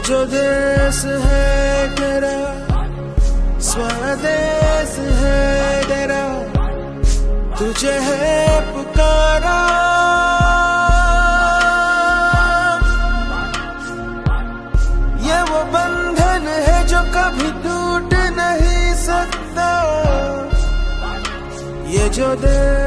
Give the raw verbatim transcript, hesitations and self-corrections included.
जो देश है तेरा, स्वदेश है तेरा, तुझे है पुकारा। ये वो बंधन है जो कभी टूट नहीं सकता, ये जो देश